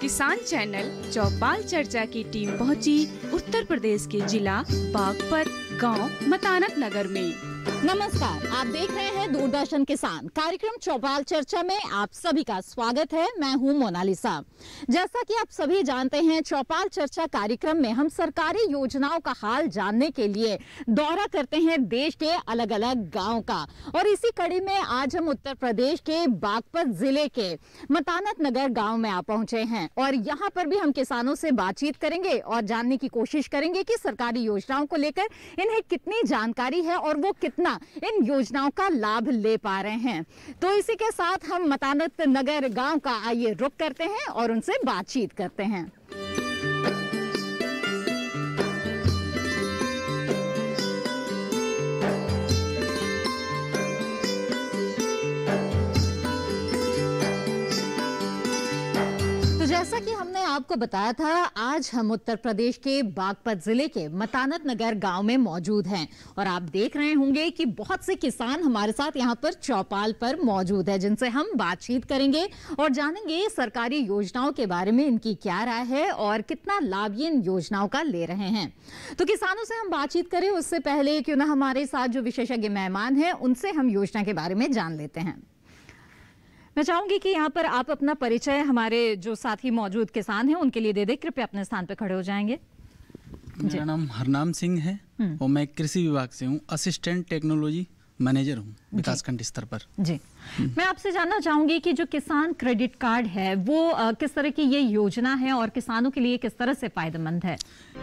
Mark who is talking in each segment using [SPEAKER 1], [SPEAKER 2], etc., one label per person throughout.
[SPEAKER 1] किसान चैनल चौपाल चर्चा की टीम पहुंची उत्तर प्रदेश के जिला बागपत गांव मतानक नगर में।
[SPEAKER 2] नमस्कार, आप देख रहे हैं दूरदर्शन किसान कार्यक्रम चौपाल चर्चा में आप सभी का स्वागत है। मैं हूं मोनालिसा। जैसा कि आप सभी जानते हैं, चौपाल चर्चा कार्यक्रम में हम सरकारी योजनाओं का हाल जानने के लिए दौरा करते हैं देश के अलग अलग गांव का। और इसी कड़ी में आज हम उत्तर प्रदेश के बागपत जिले के मतानक नगर गांव में आ पहुंचे हैं और यहां पर भी हम किसानों से बातचीत करेंगे और जानने की कोशिश करेंगे कि सरकारी योजनाओं को लेकर इन्हें कितनी जानकारी है और वो कितना इन योजनाओं का लाभ ले पा रहे हैं। तो इसी के साथ हम मतानक नगर गांव का आइए रुख करते हैं और उनसे बातचीत करते हैं। जैसा कि हमने आपको बताया था, आज हम उत्तर प्रदेश के बागपत जिले के मतानक नगर गांव में मौजूद हैं और आप देख रहे होंगे कि बहुत से किसान हमारे साथ यहां पर चौपाल पर मौजूद है, जिनसे हम बातचीत करेंगे और जानेंगे सरकारी योजनाओं के बारे में इनकी क्या राय है और कितना लाभ ये इन योजनाओं का ले रहे हैं। तो किसानों से हम बातचीत करें उससे पहले क्यों ना हमारे साथ जो विशेषज्ञ मेहमान हैं उनसे हम योजना के बारे में जान लेते हैं। मैं चाहूंगी कि यहाँ पर आप अपना परिचय हमारे जो साथी मौजूद किसान हैं उनके लिए दे दें। कृपया अपने स्थान पर खड़े हो जाएंगे।
[SPEAKER 3] मेरा नाम हरनाम सिंह है और मैं कृषि विभाग से हूँ, असिस्टेंट टेक्नोलॉजी मैनेजर हूँ विकासखंड स्तर पर। जी,
[SPEAKER 2] मैं आपसे जानना चाहूंगी कि जो किसान क्रेडिट कार्ड है वो किस तरह की ये योजना है और किसानों के लिए किस तरह से फायदेमंद है?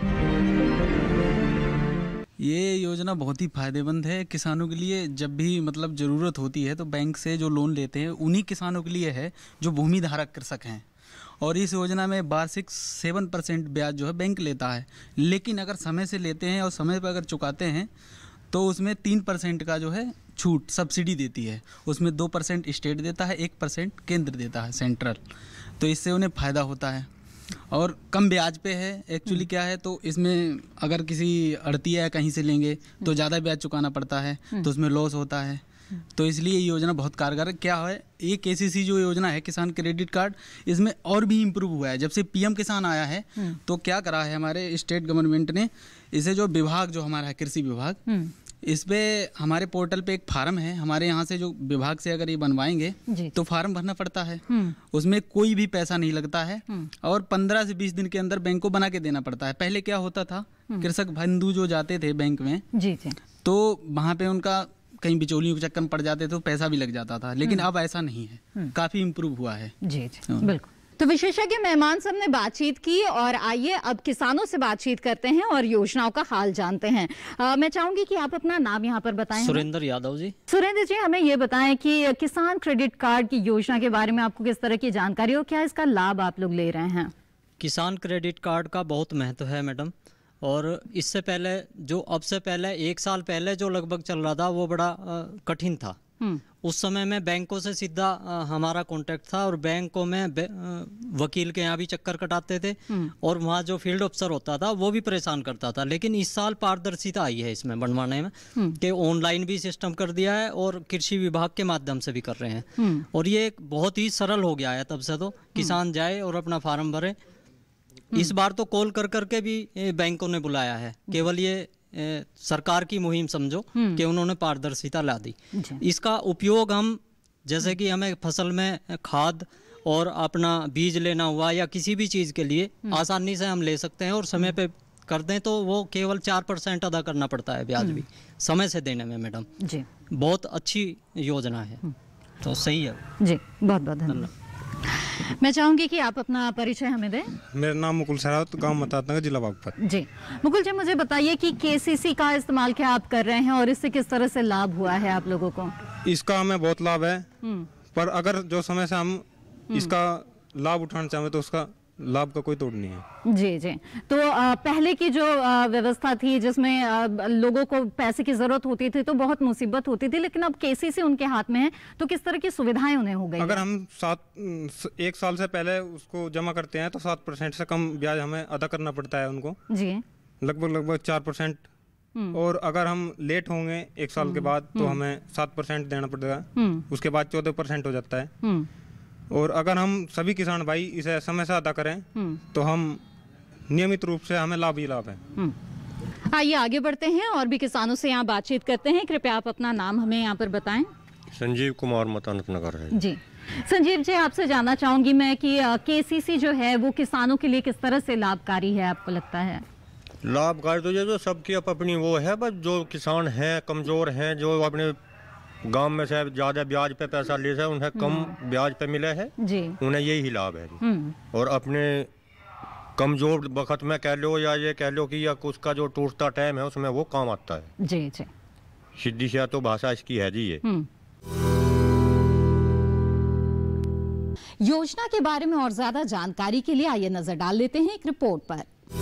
[SPEAKER 3] ये योजना बहुत ही फायदेमंद है किसानों के लिए। जब भी मतलब ज़रूरत होती है तो बैंक से जो लोन लेते हैं उन्हीं किसानों के लिए है जो भूमि धारक कृषक हैं। और इस योजना में वार्षिक 7% ब्याज जो है बैंक लेता है, लेकिन अगर समय से लेते हैं और समय पर अगर चुकाते हैं तो उसमें 3% का जो है छूट सब्सिडी देती है। उसमें 2% स्टेट देता है, 1% केंद्र देता है सेंट्रल। तो इससे उन्हें फ़ायदा होता है और कम ब्याज पे है। एक्चुअली क्या है, तो इसमें अगर किसी अड़तिया या कहीं से लेंगे तो ज़्यादा ब्याज चुकाना पड़ता है, तो उसमें लॉस होता है। तो इसलिए ये योजना बहुत कारगर है। क्या है, ये केसीसी जो योजना है किसान क्रेडिट कार्ड, इसमें और भी इम्प्रूव हुआ है। जब से पीएम किसान आया है तो क्या करा है हमारे स्टेट गवर्नमेंट ने, इसे जो विभाग जो हमारा है कृषि विभाग, इस पे हमारे पोर्टल पे एक फार्म है। हमारे यहाँ से जो विभाग से अगर ये बनवाएंगे तो फार्म भरना पड़ता है, उसमें कोई भी पैसा नहीं लगता है और 15 से 20 दिन के अंदर बैंक को बना के देना पड़ता है। पहले क्या होता था, कृषक बंधु जो जाते थे बैंक में तो वहाँ पे उनका कहीं बिचौलियों के चक्कर में पड़ जाते थे तो पैसा भी लग जाता था, लेकिन अब ऐसा नहीं है, काफी इम्प्रूव हुआ है।
[SPEAKER 2] जी बिल्कुल। तो विशेषज्ञ मेहमान से हमने बातचीत की और आइए अब किसानों से बातचीत करते हैं और योजनाओं का हाल जानते हैं। मैं चाहूंगी कि आप अपना नाम यहाँ पर बताएं।
[SPEAKER 4] सुरेंद्र यादव जी।
[SPEAKER 2] सुरेंद्र जी, हमें ये बताएं कि किसान क्रेडिट कार्ड की योजना के बारे में आपको किस तरह की जानकारी हो, क्या इसका लाभ आप लोग ले रहे हैं?
[SPEAKER 4] किसान क्रेडिट कार्ड का बहुत महत्व है मैडम। और इससे पहले जो अब से पहले 1 साल पहले जो लगभग चल रहा था वो बड़ा कठिन था। उस समय में बैंकों से सीधा हमारा कांटेक्ट था और बैंकों में वकील के यहाँ भी चक्कर कटाते थे और वहाँ जो फील्ड अफसर होता था वो भी परेशान करता था। लेकिन इस साल पारदर्शिता आई है इसमें बनवाने में कि ऑनलाइन भी सिस्टम कर दिया है और कृषि विभाग के माध्यम से भी कर रहे हैं और ये बहुत ही सरल हो गया है। तब से तो किसान जाए और अपना फार्म भरे। इस बार तो कॉल कर करके भी बैंकों ने बुलाया है। केवल ये सरकार की मुहिम समझो कि उन्होंने पारदर्शिता ला दी। इसका उपयोग हम जैसे कि हमें फसल में खाद और अपना बीज लेना हुआ या किसी भी चीज़ के लिए आसानी से हम ले सकते हैं और समय पे कर दें तो वो केवल 4% अदा करना पड़ता है ब्याज भी समय से देने में। मैडम जी, बहुत अच्छी योजना है, तो सही है
[SPEAKER 2] जी। बहुत बहुत धन्यवाद। मैं चाहूंगी कि आप अपना परिचय हमें दें।
[SPEAKER 5] मेरा नाम मुकुल सरावत, गांव मतानक, जिला बागपत।
[SPEAKER 2] जी मुकुल जी, मुझे बताइए कि केसीसी का इस्तेमाल क्या आप कर रहे हैं और इससे किस तरह से लाभ हुआ है आप लोगों को?
[SPEAKER 5] इसका हमें बहुत लाभ है, पर अगर जो समय से हम इसका लाभ उठाना चाहें तो उसका लाभ का कोई तोड़ नहीं है।
[SPEAKER 2] जी जी। तो पहले की जो व्यवस्था थी जिसमें लोगों को पैसे की जरूरत होती थी तो बहुत मुसीबत होती थी, लेकिन अब केसीसी उनके हाथ में है तो किस तरह की सुविधाएं उन्हें हो गई?
[SPEAKER 5] अगर हम 1 साल से पहले उसको जमा करते हैं तो 7% से कम ब्याज हमें अदा करना पड़ता है उनको जी, लगभग 4%। और अगर हम लेट होंगे 1 साल के बाद तो हमें 7% देना पड़ेगा, उसके बाद 14% हो जाता है। और अगर हम सभी किसान भाई इसे समय से अदा करें तो हम नियमित रूप से हमें लाभ ही लाभ है।
[SPEAKER 2] आइए आगे बढ़ते हैं और भी किसानों से यहाँ बातचीत करते हैं। कृपया आप अपना नाम हमें यहाँ पर बताएं।
[SPEAKER 6] संजीव कुमार, मतानक नगर है
[SPEAKER 2] जी। संजीव जी, आपसे जानना चाहूंगी मैं कि केसीसी जो है वो किसानों के लिए किस तरह से लाभकारी है आपको लगता है?
[SPEAKER 6] लाभकारी तो ये जो सबकी अपनी वो है, बस जो किसान हैं कमज़ोर हैं, जो अपने गांव में से ज़्यादा ब्याज पे पैसा ले रहे हैं उन्हें कम ब्याज पे मिले है जी, उन्हें यही लाभ है जी। और अपने कमज़ोर वक्त में कह लो या ये कह लो कि या उसका जो टूटता टाइम है उसमें वो काम आता है
[SPEAKER 2] जी जी।
[SPEAKER 6] सीधी सी तो भाषा इसकी है जी ये।
[SPEAKER 2] योजना के बारे में और ज्यादा जानकारी के लिए आइए नजर डाल लेते हैं एक रिपोर्ट पर।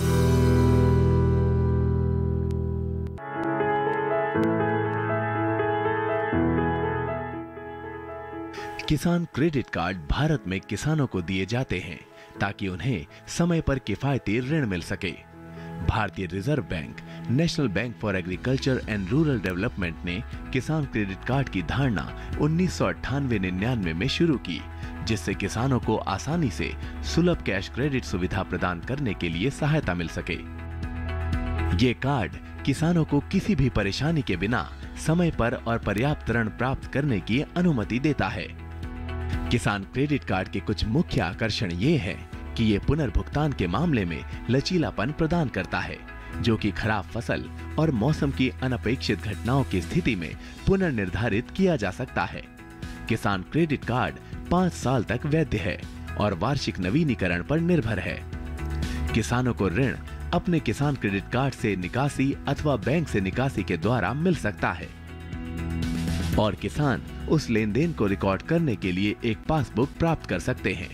[SPEAKER 7] किसान क्रेडिट कार्ड भारत में किसानों को दिए जाते हैं ताकि उन्हें समय पर किफायती ऋण मिल सके। भारतीय Reserve Bank, National Bank for Agriculture and Rural Development ने किसान क्रेडिट कार्ड की धारणा 1998-99 में शुरू की, जिससे किसानों को आसानी से सुलभ कैश क्रेडिट सुविधा प्रदान करने के लिए सहायता मिल सके। ये कार्ड किसानों को किसी भी परेशानी के बिना समय पर और पर्याप्त ऋण प्राप्त करने की अनुमति देता है। किसान क्रेडिट कार्ड के कुछ मुख्य आकर्षण ये है कि ये पुनर्भुगतान के मामले में लचीलापन प्रदान करता है, जो कि खराब फसल और मौसम की अनपेक्षित घटनाओं की स्थिति में पुनर्निर्धारित किया जा सकता है। किसान क्रेडिट कार्ड 5 साल तक वैध है और वार्षिक नवीनीकरण पर निर्भर है। किसानों को ऋण अपने किसान क्रेडिट कार्ड से निकासी अथवा बैंक से निकासी के द्वारा मिल सकता है और किसान उस लेनदेन को रिकॉर्ड करने के लिए एक पासबुक प्राप्त कर सकते हैं।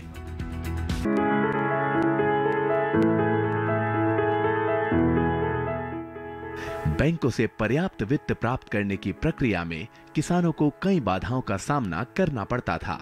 [SPEAKER 7] बैंकों से पर्याप्त वित्त प्राप्त करने की प्रक्रिया में किसानों को कई बाधाओं का सामना करना पड़ता था,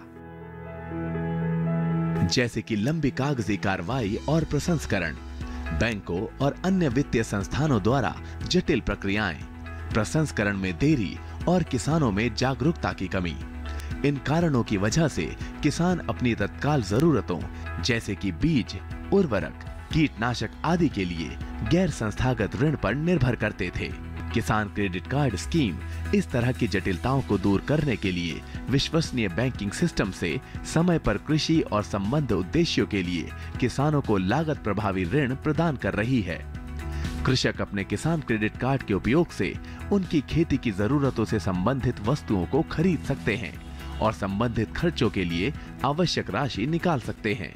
[SPEAKER 7] जैसे कि लंबी कागजी कार्रवाई और प्रसंस्करण, बैंकों और अन्य वित्तीय संस्थानों द्वारा जटिल प्रक्रियाएं, प्रसंस्करण में देरी और किसानों में जागरूकता की कमी। इन कारणों की वजह से किसान अपनी तत्काल जरूरतों जैसे कि बीज, उर्वरक, कीटनाशक आदि के लिए गैर संस्थागत ऋण पर निर्भर करते थे। किसान क्रेडिट कार्ड स्कीम इस तरह की जटिलताओं को दूर करने के लिए विश्वसनीय बैंकिंग सिस्टम से समय पर कृषि और संबद्ध उद्देश्यों के लिए किसानों को लागत प्रभावी ऋण प्रदान कर रही है। कृषक अपने किसान क्रेडिट कार्ड के उपयोग से उनकी खेती की जरूरतों से संबंधित वस्तुओं को खरीद सकते हैं और संबंधित खर्चों के लिए आवश्यक राशि निकाल सकते हैं।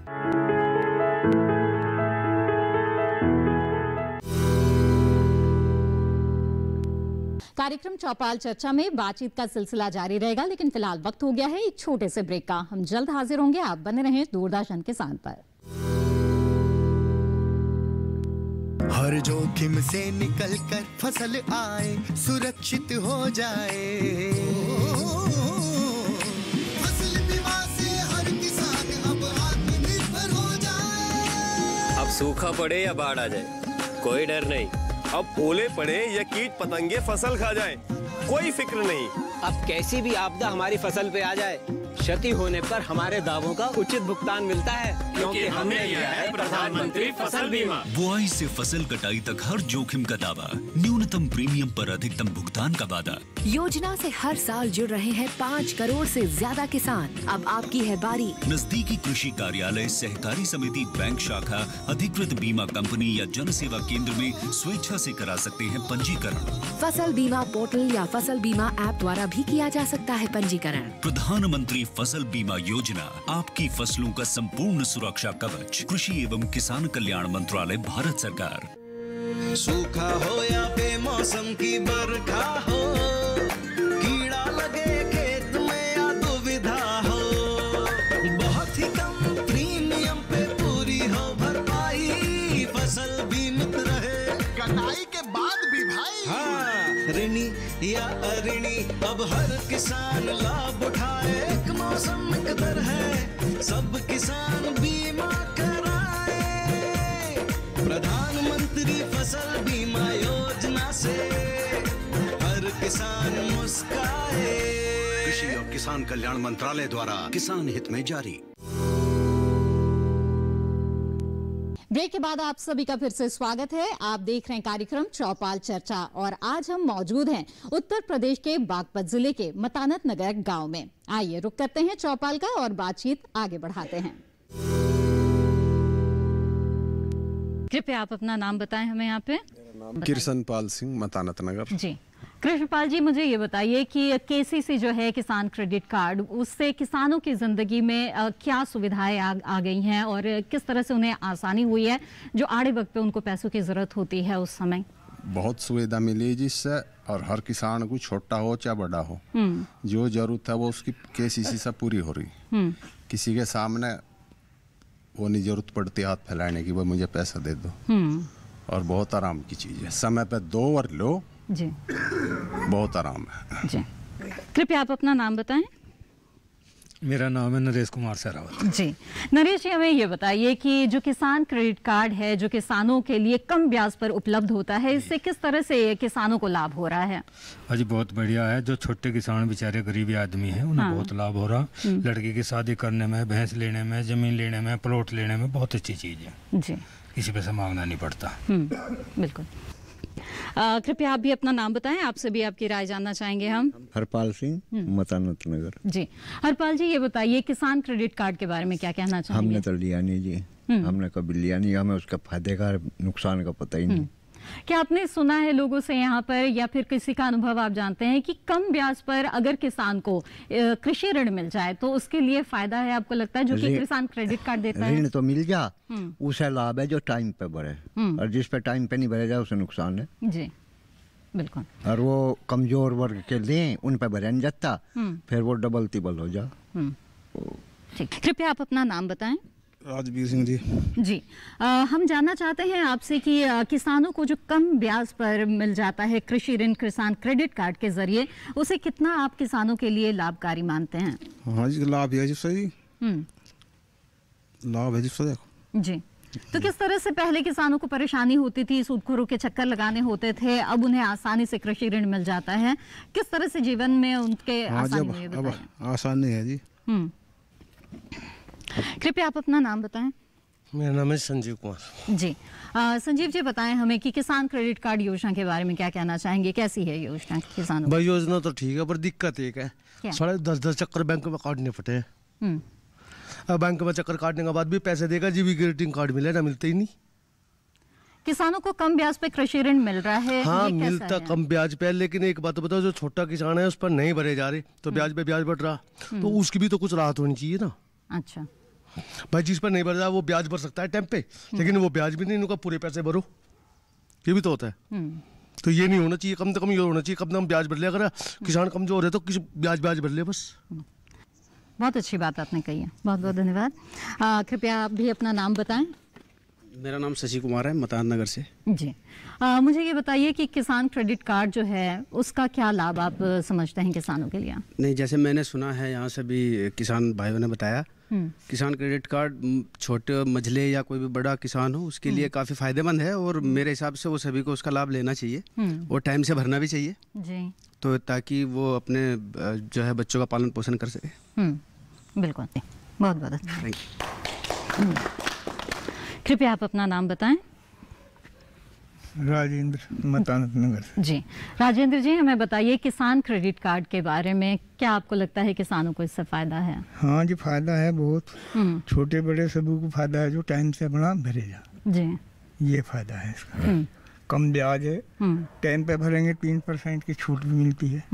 [SPEAKER 2] कार्यक्रम चौपाल चर्चा में बातचीत का सिलसिला जारी रहेगा, लेकिन फिलहाल वक्त हो गया है एक छोटे से ब्रेक का। हम जल्द हाजिर होंगे, आप बने रहें दूरदर्शन किसान पर।
[SPEAKER 8] हर जोखिम से निकल कर फसल आए, सुरक्षित हो जाए, फसल बीमा से हर किसान अब आत्मनिर्भर हो जाए।
[SPEAKER 9] अब सूखा पड़े या बाढ़ आ जाए कोई डर नहीं, अब ओले पड़े या कीट पतंगे फसल खा जाए कोई फिक्र नहीं।
[SPEAKER 10] अब कैसी भी आपदा हमारी फसल पे आ जाए, क्षति होने पर हमारे दावों का उचित भुगतान मिलता है, क्योंकि हमने लिया है प्रधानमंत्री फसल बीमा।
[SPEAKER 11] बुआई से फसल कटाई तक हर जोखिम का दावा, न्यूनतम प्रीमियम पर अधिकतम भुगतान का वादा।
[SPEAKER 12] योजना से हर साल जुड़ रहे हैं 5 करोड़ से ज्यादा किसान। अब आपकी है बारी।
[SPEAKER 11] नजदीकी कृषि कार्यालय, सहकारी समिति, बैंक शाखा, अधिकृत बीमा कंपनी या जन सेवा केंद्र में स्वेच्छा से करा सकते हैं पंजीकरण।
[SPEAKER 12] फसल बीमा पोर्टल या फसल बीमा ऐप द्वारा भी किया जा सकता है पंजीकरण।
[SPEAKER 11] प्रधानमंत्री फसल बीमा योजना, आपकी फसलों का संपूर्ण सुरक्षा कवच। कृषि एवं किसान कल्याण मंत्रालय, भारत सरकार।
[SPEAKER 8] सूखा हो या बेमौसम की बरखा हो, कीड़ा लगे खेत में या दुविधा हो, बहुत ही कम प्रीमियम पे पूरी हो भरपाई, फसल बीमित रहे कटाई के बाद भी भाई। हाँ, ऋणी या अऋणी अब हर किसान लाभ उठाए, एक मौसम एक दर है, सब किसान बीमा कराए। प्रधानमंत्री फसल बीमा योजना से हर किसान मुस्काए।
[SPEAKER 13] कृषि और किसान कल्याण मंत्रालय द्वारा किसान हित में जारी।
[SPEAKER 2] ब्रेक के बाद आप सभी का फिर से स्वागत है। आप देख रहे हैं कार्यक्रम चौपाल चर्चा और आज हम मौजूद हैं उत्तर प्रदेश के बागपत जिले के मतानत नगर गांव में। आइए रुक करते हैं चौपाल का और बातचीत आगे बढ़ाते हैं। कृपया आप अपना नाम बताएं हमें यहाँ पे।
[SPEAKER 14] कृष्णपाल सिंह, मतानत नगर।
[SPEAKER 2] जी कृष्णपाल जी, मुझे ये बताइए कि केसीसी जो है किसान क्रेडिट कार्ड, उससे किसानों की जिंदगी में क्या सुविधाएं आ गई हैं और किस तरह से उन्हें आसानी हुई है जो आड़े वक्त पे उनको पैसों की जरूरत होती है उस समय?
[SPEAKER 14] बहुत सुविधा मिली जिससे, और हर किसान को छोटा हो चाहे बड़ा हो जो जरूरत है वो उसकी केसीसी से पूरी हो रही। किसी के सामने वो नहीं जरूरत पड़ती हाथ फैलाने की, वो मुझे पैसा दे दो। और बहुत आराम की चीज है, समय पे दो और लो
[SPEAKER 2] जी,
[SPEAKER 14] बहुत आराम है
[SPEAKER 2] जी। कृपया आप अपना नाम बताएं।
[SPEAKER 15] मेरा नाम है नरेश कुमार सहरावत।
[SPEAKER 2] जी नरेश जी, हमें ये बताइए कि जो किसान क्रेडिट कार्ड है जो किसानों के लिए कम ब्याज पर उपलब्ध होता है, इससे किस तरह से किसानों को लाभ हो रहा है?
[SPEAKER 15] अजी बहुत बढ़िया है। जो छोटे किसान बेचारे गरीबी आदमी हैं उन्हें बहुत लाभ हो रहा। लड़की की शादी करने में, भैंस लेने में, जमीन लेने में, प्लॉट लेने में बहुत अच्छी चीज है
[SPEAKER 2] जी,
[SPEAKER 15] किसी पे से मांगना नहीं पड़ता।
[SPEAKER 2] बिल्कुल। कृपया आप भी अपना नाम बताएं, आपसे भी आपकी राय जानना चाहेंगे हम।
[SPEAKER 16] हरपाल सिंह, मतानत नगर।
[SPEAKER 2] जी हरपाल जी, ये बताइए किसान क्रेडिट कार्ड के बारे में क्या कहना चाहेंगे?
[SPEAKER 16] हमने तो लिया नहीं जी, हमने कभी लिया नहीं, हमें उसका फायदे का नुकसान का पता ही नहीं।
[SPEAKER 2] क्या आपने सुना है लोगों से यहाँ पर या फिर किसी का अनुभव आप जानते हैं कि कम ब्याज पर अगर किसान को कृषि ऋण मिल जाए तो उसके लिए फायदा है, आपको लगता है, जो कि किसान क्रेडिट कार्ड देता है?
[SPEAKER 16] ऋण तो मिल जा, उसे लाभ है जो टाइम पे भरे, और जिस पे टाइम पे नहीं भरे जाए उसे नुकसान है
[SPEAKER 2] जी, बिल्कुल।
[SPEAKER 16] और वो कमजोर वर्ग के लिए उन पे भरे नहीं जाता, फिर वो डबल तिबल हो जा।
[SPEAKER 2] ठीक, कृपया आप अपना नाम बताएं।
[SPEAKER 17] राजवीर सिंह जी।
[SPEAKER 2] जी हम जानना चाहते हैं आपसे कि किसानों को जो कम ब्याज पर मिल जाता है कृषि ऋण किसान क्रेडिट कार्ड के जरिए, उसे कितना आप किसानों के लिए लाभकारी मानते हैं?
[SPEAKER 17] हाँ जी, लाभ है जिससे जी, लाभ है जिससे। देखो
[SPEAKER 2] जी, तो किस तरह से पहले किसानों को परेशानी होती थी, सूदखोरों के चक्कर लगाने होते थे, अब उन्हें आसानी से कृषि ऋण मिल जाता है, किस तरह से जीवन में उनके आसानी है?
[SPEAKER 17] अब आसानी है जी।
[SPEAKER 2] कृपया आप अपना नाम बताएं।
[SPEAKER 18] मेरा नाम है संजीव कुमार।
[SPEAKER 2] जी संजीव जी, बताएं हमें कि किसान क्रेडिट कार्ड योजना के बारे में क्या कहना चाहेंगे, कैसी है योजना किसानों?
[SPEAKER 18] भाई योजना तो ठीक है पर दिक्कत एक है, 10.5 चक्कर बैंक में काटने पड़ते हैं। अब बैंक में चक्कर काटने के बाद भी पैसे देगा, जीवी ग्रीटिंग कार्ड मिले ना, मिलते ही नहीं।
[SPEAKER 2] किसानों को कम ब्याज पे कृषि ऋण मिल रहा है?
[SPEAKER 18] हाँ मिलता कम ब्याज पे, लेकिन एक बात बताओ, जो छोटा किसान है उस पर नहीं भरे जा रहे तो ब्याज पे ब्याज बढ़ रहा, तो उसकी भी तो कुछ राहत होनी चाहिए ना।
[SPEAKER 2] अच्छा
[SPEAKER 18] भाई, जिस पर नहीं भर रहा वो ब्याज भर सकता है टाइम पे, लेकिन वो ब्याज भी नहीं, उनका पूरे पैसे भरो, ये भी तो होता है। तो ये नहीं होना चाहिए, कम से कम ये होना चाहिए, कम से कम ब्याज भर ले। अगर किसान कमजोर है तो ब्याज भर ले बस।
[SPEAKER 2] बहुत अच्छी बात आपने कही है, बहुत बहुत धन्यवाद। कृपया आप भी अपना नाम बताएं।
[SPEAKER 19] मेरा नाम शशि कुमार है, मतान नगर से।
[SPEAKER 2] जी मुझे ये बताइए कि किसान क्रेडिट कार्ड जो है उसका क्या लाभ आप समझते हैं किसानों के लिए?
[SPEAKER 19] नहीं, जैसे मैंने सुना है, यहाँ से भी किसान भाइयों ने बताया, किसान क्रेडिट कार्ड छोटे मझले या कोई भी बड़ा किसान हो उसके लिए काफ़ी फायदेमंद है, और मेरे हिसाब से वो सभी को उसका लाभ लेना चाहिए और टाइम से भरना भी चाहिए
[SPEAKER 2] जी,
[SPEAKER 19] तो ताकि वो अपने जो है बच्चों का पालन पोषण कर सके।
[SPEAKER 2] बिल्कुल, बहुत बहुत अच्छा। कृपया आप अपना नाम बताएं।
[SPEAKER 17] राजेंद्र, मतानत नगर।
[SPEAKER 2] जी राजेंद्र जी, हमें बताइए किसान क्रेडिट कार्ड के बारे में, क्या आपको लगता है किसानों को इससे फायदा है?
[SPEAKER 17] हाँ जी, फायदा है बहुत, छोटे बड़े सभी को फायदा है जो टाइम से अपना भरेगा
[SPEAKER 2] जी,
[SPEAKER 17] ये फायदा है इसका। कम ब्याज है, टाइम पे भरेंगे 3% की छूट भी मिलती है।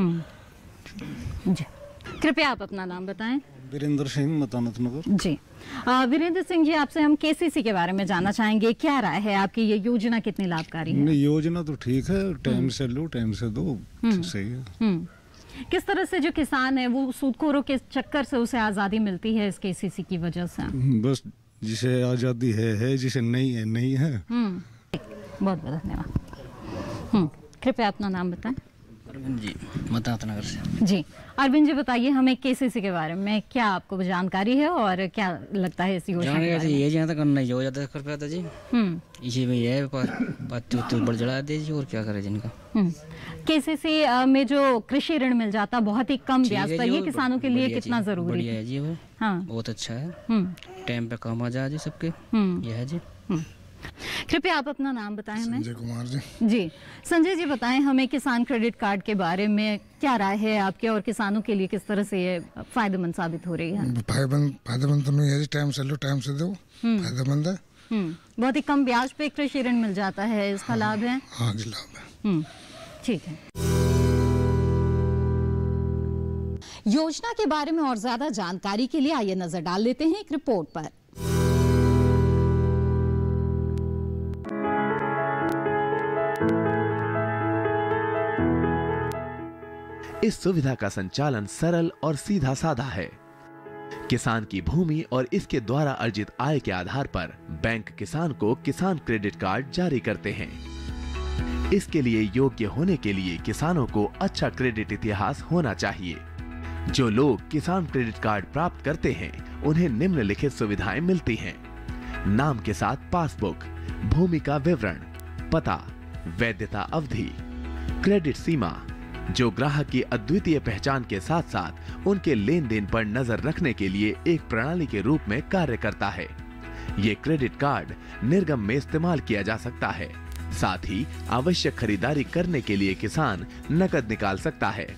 [SPEAKER 2] जी कृपया आप अपना नाम बताएं।
[SPEAKER 17] वीरेंद्र सिंह, मतानत नगर।
[SPEAKER 2] जी वीरेंद्र सिंह जी, आपसे हम केसीसी के बारे में जानना चाहेंगे, क्या राय है आपकी, ये योजना कितनी लाभकारी है?
[SPEAKER 17] योजना तो ठीक है, टाइम से लो टाइम से दो, सही है।
[SPEAKER 2] किस तरह से जो किसान है वो सूदखोरों के चक्कर से उसे आज़ादी मिलती है इस केसीसी की वजह से?
[SPEAKER 17] बस जिसे आज़ादी है, जिसे नहीं है नहीं है।
[SPEAKER 2] बहुत बहुत धन्यवाद। कृपया अपना नाम बताएं।
[SPEAKER 20] अरविंद जी मतानत नगर से।
[SPEAKER 2] जी अरविंद जी, बताइए हमें केसीसी के बारे में क्या आपको जानकारी है और क्या लगता है इस योजना के बारे में?
[SPEAKER 20] ये जहाँ तक करना ही हो जाता है कर पाता जी। इसी में ये है बात बढ़ चढ़ा दे जी, और क्या करे जिनका।
[SPEAKER 2] केसीसी में जो कृषि ऋण मिल जाता बहुत ही कम ब्याज पर, ये किसानों के लिए कितना जरूरी
[SPEAKER 20] है जी? वो
[SPEAKER 2] हाँ
[SPEAKER 20] बहुत अच्छा है, टाइम पे काम आ जाए जी सबके। ये है जी।
[SPEAKER 2] कृपया आप अपना नाम बताएं हमें।
[SPEAKER 21] संजय कुमार जी।
[SPEAKER 2] जी संजय जी, बताएं हमें किसान क्रेडिट कार्ड के बारे में क्या राय है आपके, और किसानों के लिए किस तरह से ये फायदेमंद साबित हो रही है?
[SPEAKER 21] फायदेमंद तो नहीं है जी, टाइम से लो टाइम से दो, फायदेमंद है।
[SPEAKER 2] बहुत ही कम ब्याज पे कृषि ऋण मिल जाता है, इसका लाभ है?
[SPEAKER 21] हाँ जी लाभ है।
[SPEAKER 2] ठीक है। योजना के बारे में और ज्यादा जानकारी के लिए आइए नजर डाल लेते हैं एक रिपोर्ट पर।
[SPEAKER 7] इस सुविधा का संचालन सरल और सीधा साधा है। किसान की भूमि और इसके द्वारा अर्जित आय के आधार पर बैंक किसान को किसान क्रेडिट कार्ड जारी करते हैं। इसके लिए योग्य होने के लिए किसानों को अच्छा क्रेडिट इतिहास होना चाहिए। जो लोग किसान क्रेडिट कार्ड प्राप्त करते हैं उन्हें निम्नलिखित सुविधाएं मिलती हैं: नाम के साथ पासबुक, भूमि का विवरण, पता, वैधता अवधि, क्रेडिट सीमा जो ग्राहक की अद्वितीय पहचान के साथ साथ उनके लेन देन पर नजर रखने के लिए एक प्रणाली के रूप में कार्य करता है। ये क्रेडिट कार्ड निर्गम में इस्तेमाल किया जा सकता है। साथ ही आवश्यक खरीदारी करने के लिए किसान नकद निकाल सकता है।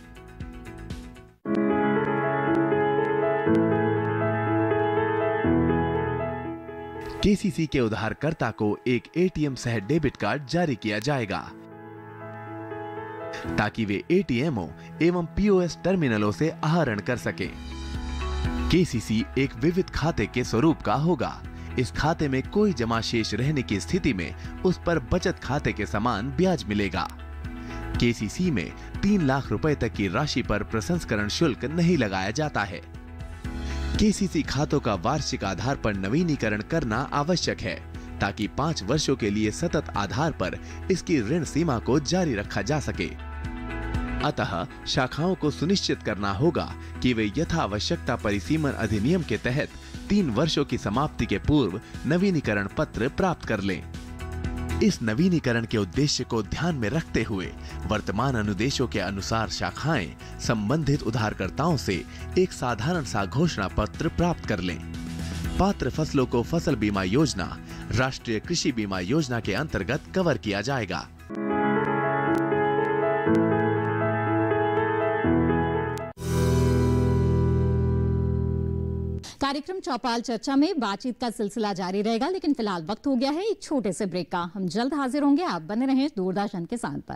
[SPEAKER 7] केसीसी के उधारकर्ता को एक एटीएम सह डेबिट कार्ड जारी किया जाएगा ताकि वे एटीएमओ एवं पीओएस टर्मिनलों से आहरण कर सकें। केसीसी एक विविध खाते के स्वरूप का होगा। इस खाते में कोई जमा शेष रहने की स्थिति में उस पर बचत खाते के समान ब्याज मिलेगा। केसीसी में 3 लाख रुपए तक की राशि पर प्रसंस्करण शुल्क नहीं लगाया जाता है। केसीसी खातों का वार्षिक आधार पर नवीनीकरण करना आवश्यक है ताकि 5 वर्षों के लिए सतत आधार पर इसकी ऋण सीमा को जारी रखा जा सके। अतः शाखाओं को सुनिश्चित करना होगा कि वे यथावश्यकता परिसीमन अधिनियम के तहत 3 वर्षों की समाप्ति के पूर्व नवीनीकरण पत्र प्राप्त कर लें। इस नवीनीकरण के उद्देश्य को ध्यान में रखते हुए वर्तमान अनुदेशों के अनुसार शाखाएं संबंधित उधारकर्ताओं से एक साधारण सा घोषणा पत्र प्राप्त कर लें। पात्र फसलों को फसल बीमा योजना, राष्ट्रीय कृषि बीमा योजना के अंतर्गत कवर किया जाएगा।
[SPEAKER 2] कार्यक्रम चौपाल चर्चा में बातचीत का सिलसिला जारी रहेगा, लेकिन फिलहाल वक्त हो गया है एक छोटे से ब्रेक का। हम जल्द हाजिर होंगे, आप बने रहें दूरदर्शन किसान पर।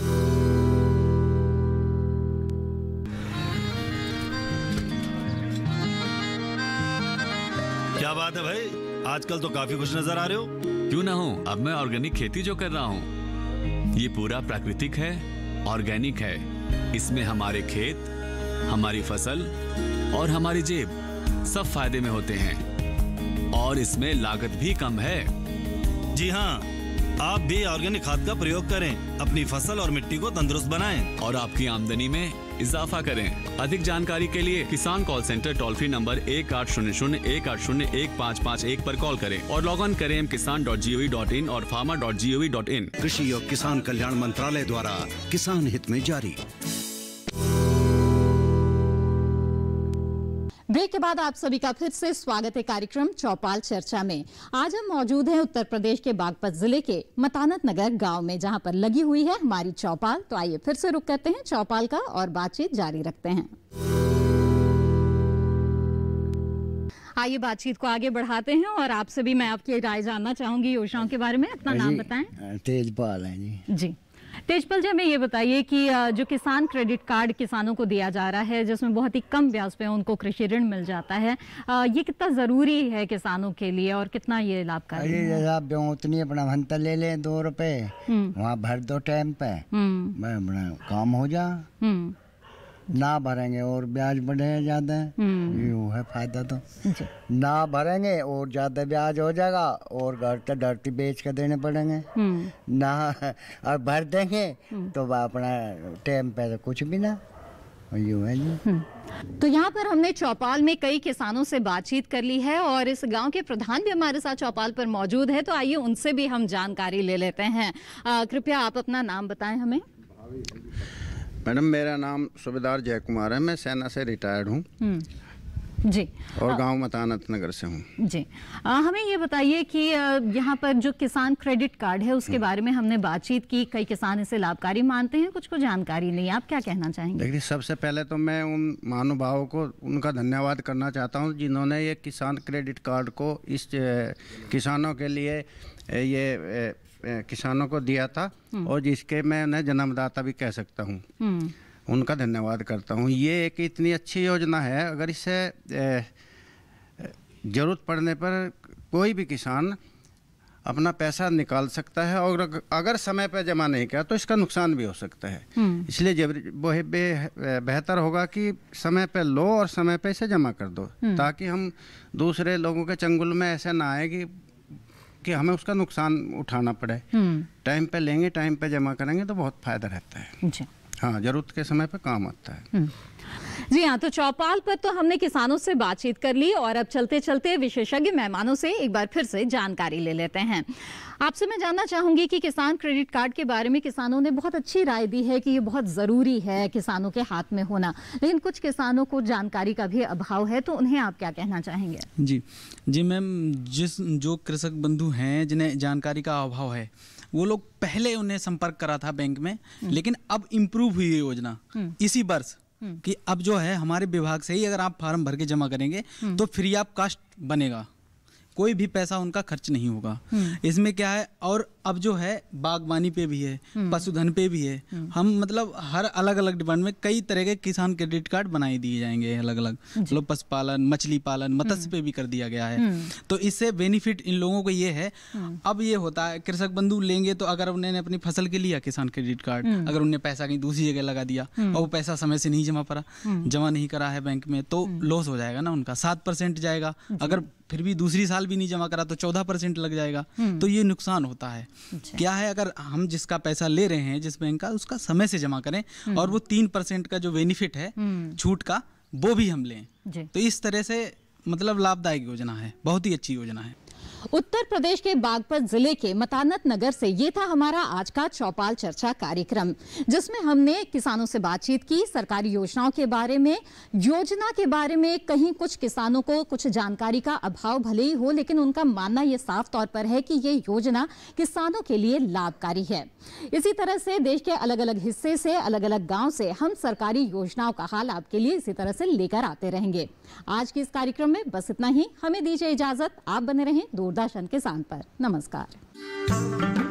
[SPEAKER 22] क्या बात है भाई, आजकल तो काफी खुश नजर आ रहे हो।
[SPEAKER 23] क्यों ना हो, अब मैं ऑर्गेनिक खेती जो कर रहा हूँ ये पूरा प्राकृतिक है, ऑर्गेनिक है। इसमें हमारे खेत, हमारी फसल और हमारी जेब सब फायदे में होते हैं और इसमें लागत भी कम है।
[SPEAKER 22] जी हाँ, आप भी ऑर्गेनिक खाद का प्रयोग करें, अपनी फसल और मिट्टी को तंदुरुस्त बनाएं
[SPEAKER 23] और आपकी आमदनी में इजाफा करें। अधिक जानकारी के लिए Kisan call centre toll free number 1800-180-1551 पर कॉल करें और लॉग ऑन करें kisan.gov.in और farmer.gov.in।
[SPEAKER 13] कृषि और किसान कल्याण मंत्रालय द्वारा किसान हित में जारी।
[SPEAKER 2] ब्रेक के बाद आप सभी का फिर से स्वागत है कार्यक्रम चौपाल चर्चा में। आज हम मौजूद हैं उत्तर प्रदेश के बागपत जिले के मतानत नगर गांव में, जहां पर लगी हुई है हमारी चौपाल। तो आइए फिर से रुक करते हैं चौपाल का और बातचीत जारी रखते हैं। आइए बातचीत को आगे बढ़ाते हैं और आपसे भी मैं आपकी राय जानना चाहूंगी योजनाओं के बारे में। अपना नाम बताएं।
[SPEAKER 24] तेजपाल है जी।
[SPEAKER 2] तेजपाल जी, हमें ये बताइए कि जो किसान क्रेडिट कार्ड किसानों को दिया जा रहा है, जिसमें बहुत ही कम ब्याज पे उनको कृषि ऋण मिल जाता है, ये कितना जरूरी है किसानों के लिए और कितना ये लाभकारी है?
[SPEAKER 24] जैसे आप उतनी अपना भंता ले लें 2 रुपए, वहाँ भर दो टाइम पे, अपना काम हो जा। ना भरेंगे और ब्याज बढ़ेगा ज़्यादा, यूँ है फायदा तो। ना भरेंगे और ज़्यादा ब्याज हो जाएगा और घर तो धरती बेच कर देने पड़ेंगे, ना और भर देंगे तो अपना टाइम पे तो कुछ भी ना, यूँ है जी।
[SPEAKER 2] तो यहाँ पर हमने चौपाल में कई किसानों से बातचीत कर ली है और इस गांव के प्रधान भी हमारे साथ चौपाल पर मौजूद है, तो आइए उनसे भी हम जानकारी ले लेते हैं। कृपया आप अपना नाम बताएं हमें।
[SPEAKER 1] मैडम मेरा नाम सूबेदार जय कुमार है, मैं सेना से रिटायर्ड हूँ
[SPEAKER 2] जी,
[SPEAKER 1] और गांव मतानत नगर से हूँ
[SPEAKER 2] जी। हमें ये बताइए कि यहाँ पर जो किसान क्रेडिट कार्ड है उसके बारे में हमने बातचीत की, कई किसान इसे लाभकारी मानते हैं, कुछ को जानकारी नहीं, आप क्या कहना चाहेंगे?
[SPEAKER 1] देखिए सबसे पहले तो मैं उन महानुभावों को उनका धन्यवाद करना चाहता हूँ जिन्होंने ये किसान क्रेडिट कार्ड को इस किसानों के लिए ये किसानों को दिया था और जिसके मैं उन्हें जन्मदाता भी कह सकता हूँ, उनका धन्यवाद करता हूँ। ये एक इतनी अच्छी योजना है, अगर इसे ज़रूरत पड़ने पर कोई भी किसान अपना पैसा निकाल सकता है और अगर समय पर जमा नहीं किया तो इसका नुकसान भी हो सकता है। इसलिए बेहतर होगा कि समय पे लो और समय पे इसे जमा कर दो, ताकि हम दूसरे लोगों के चंगुल में ऐसे ना आए कि हमें उसका नुकसान उठाना पड़े। टाइम पे लेंगे, टाइम पे जमा करेंगे तो बहुत फायदा रहता है। हाँ, जरूरत के समय पे काम आता है।
[SPEAKER 2] जी हाँ, तो चौपाल पर तो हमने किसानों से बातचीत कर ली और अब चलते चलते विशेषज्ञ मेहमानों से एक बार फिर से जानकारी ले लेते हैं। आपसे मैं जानना चाहूंगी कि किसान क्रेडिट कार्ड के बारे में किसानों ने बहुत अच्छी राय दी है कि ये बहुत ज़रूरी है किसानों के हाथ में होना, लेकिन कुछ किसानों को जानकारी का भी अभाव है, तो उन्हें आप क्या कहना चाहेंगे?
[SPEAKER 3] जी मैम, जो कृषक बंधु हैं जिन्हें जानकारी का अभाव है वो लोग पहले उन्हें संपर्क करा था बैंक में, लेकिन अब इम्प्रूव हुई है योजना इसी वर्ष कि अब जो है हमारे विभाग से ही अगर आप फार्म भर के जमा करेंगे तो फ्री ऑफ कास्ट बनेगा, कोई भी पैसा उनका खर्च नहीं होगा। इसमें क्या है, और अब जो है बागवानी पे भी है, पशुधन पे भी है, हम मतलब हर अलग अलग डिपार्टमेंट में कई तरह के किसान क्रेडिट कार्ड बनाए दिए जाएंगे अलग अलग, मतलब पशुपालन, मछली पालन, मत्स्य पे भी कर दिया गया है। तो इससे बेनिफिट इन लोगों को ये है, अब ये होता है कृषक बंधु लेंगे तो अगर उन्होंने अपनी फसल के लिया किसान क्रेडिट कार्ड, अगर उन्हें पैसा कहीं दूसरी जगह लगा दिया और वो पैसा समय से नहीं जमा नहीं करा है बैंक में, तो लॉस हो जाएगा ना उनका, 7% जाएगा, अगर फिर भी दूसरी साल भी नहीं जमा करा तो 14% लग जाएगा, तो ये नुकसान होता है। क्या है, अगर हम जिसका पैसा ले रहे हैं जिस बैंक का, उसका समय से जमा करें और वो 3% का जो बेनिफिट है छूट का वो भी हम लें, तो इस तरह से मतलब लाभदायक योजना है, बहुत ही अच्छी योजना है।
[SPEAKER 2] उत्तर प्रदेश के बागपत जिले के मतानत नगर से ये था हमारा आज का चौपाल चर्चा कार्यक्रम, जिसमें हमने किसानों से बातचीत की, सरकारी योजनाओं के बारे में, योजना के बारे में। कहीं कुछ किसानों को कुछ जानकारी का अभाव भले ही हो, लेकिन उनका मानना ये साफ तौर पर है कि ये योजना किसानों के लिए लाभकारी है। इसी तरह से देश के अलग अलग हिस्से से, अलग अलग गाँव से हम सरकारी योजनाओं का हाल आपके लिए इसी तरह से लेकर आते रहेंगे। आज के इस कार्यक्रम में बस इतना ही, हमें दीजिए इजाजत, आप बने रहें दूरदर्शन किसान पर। नमस्कार।